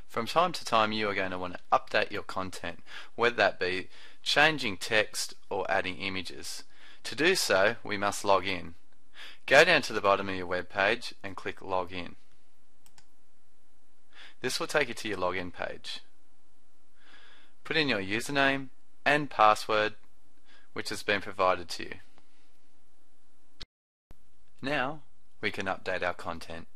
From time to time you are going to want to update your content, whether that be changing text or adding images. To do so, we must log in. Go down to the bottom of your web page and click log in. This will take you to your login page. Put in your username and password which has been provided to you. Now we can update our content.